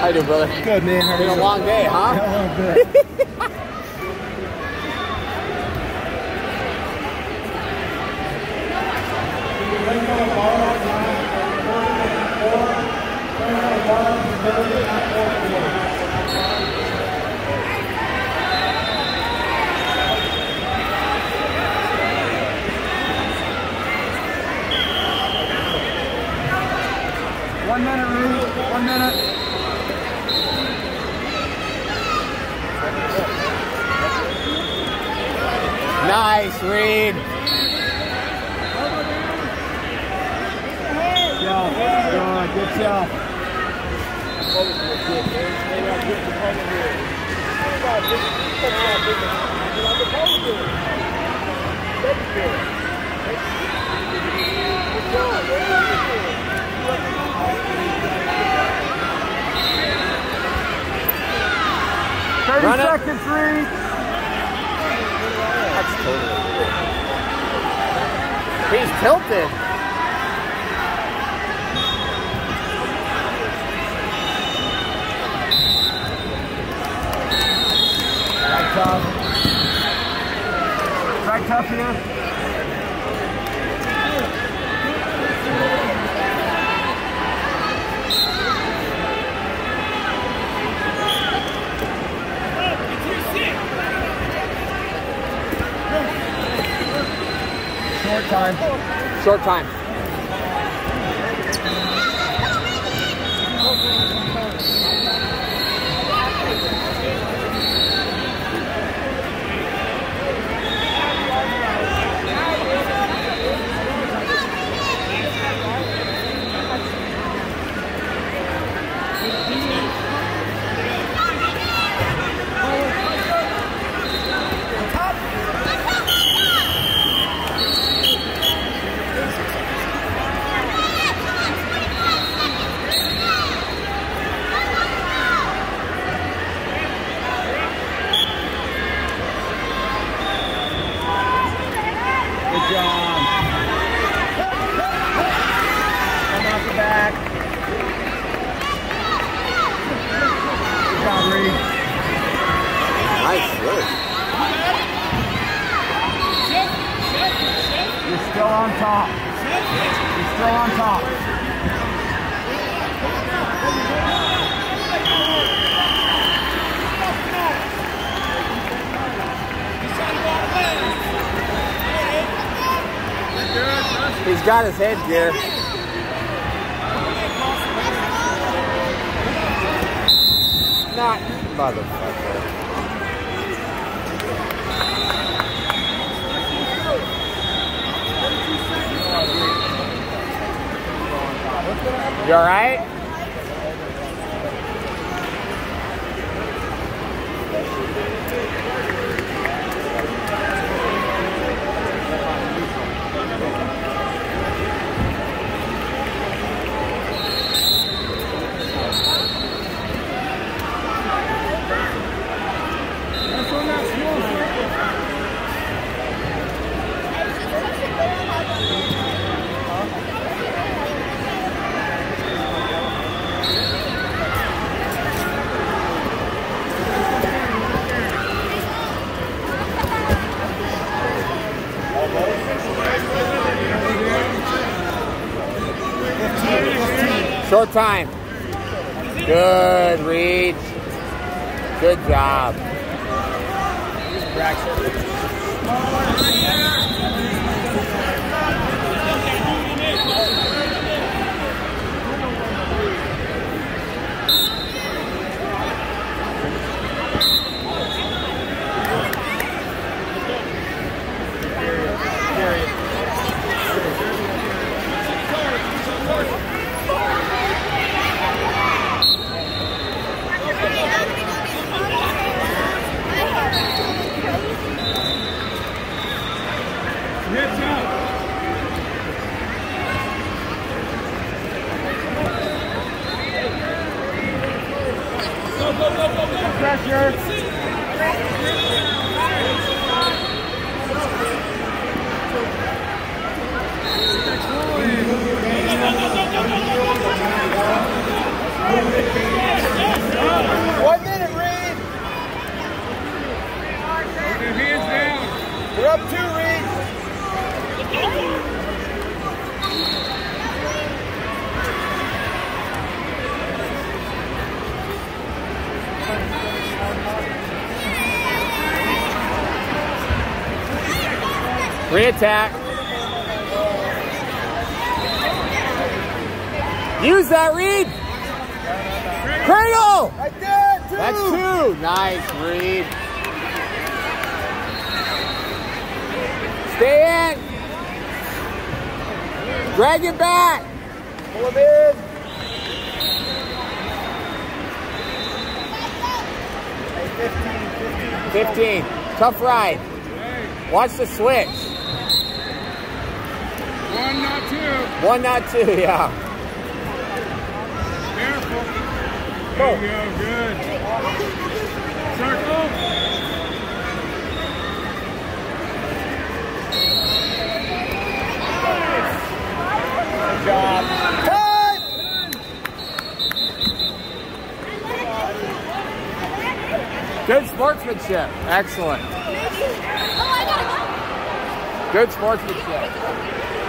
How you doing, brother? Good, man. It's been a long day, huh? Yeah, a little bit. One minute, Reed. 1 minute. Nice, Reed. Good job. Run 30 it. seconds, Reed. That's totally weird. He's tilted. Right tough. Right tough here. Short time. Short time. Good job. Come off the back. Good job, Reed. Nice, really. You're still on top. You're still on top. He's got his head gear. Not motherfucker. You all right? Short time. Good, Reed. Good job. Pressure. Re-attack. Use that, Reed. Cradle. I did, 2. That's 2. Nice, Reed. Stay in. Drag it back. Pull him in. 15. Tough ride. Watch the switch. 1, not 2. 1, not 2, yeah. Careful. There you go, good. Circle. Good job. Time! Good sportsmanship. Excellent. Good sportsmanship.